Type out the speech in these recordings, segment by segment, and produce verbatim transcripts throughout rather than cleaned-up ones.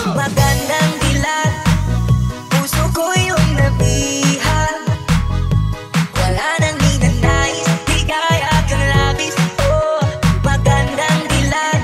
Magandang dilat, puso ko yung nabihan. Wala nang ninanais, di kaya kang labis. Oh, magandang dilat.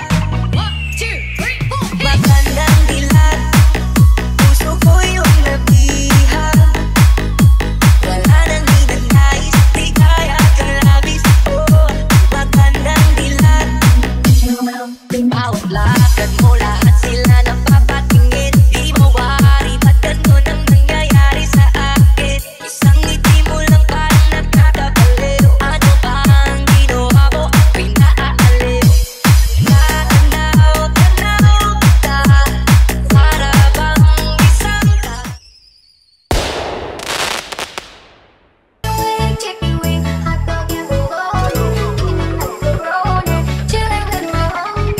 Magandang dilat, puso ko yung nabihan. Wala nang ninanais, di kaya kang labis. Oh, magandang dilat. Bawat lakad mo, lahat sila napapatingin. Di mawari, ba't ganun ang nangyayari sa akin? Isang ngiti mo lang parang nagkakabaliw. Ano ba ang ginawa ko? Ako'y naaaliw. Natanaw, tanaw kita, para bang isang ka. Check you in, hot dog and bologna, macaroni, chilling with my homie.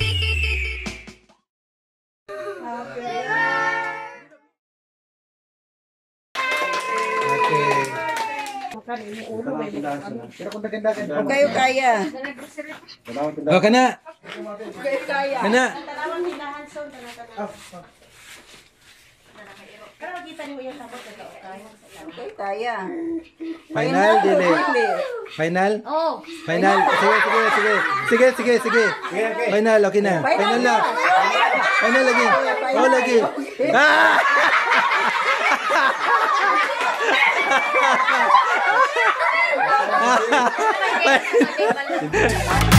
Kung kayo kaya. Oh, kana. Kayo kaya. Kana. Kayo kaya. Final, dili. Final? Oh, Final. Sige, sige, sige. Sige, sige, sige. Final, okay na. Final na. Final lagi. Oh, lagi. Ah!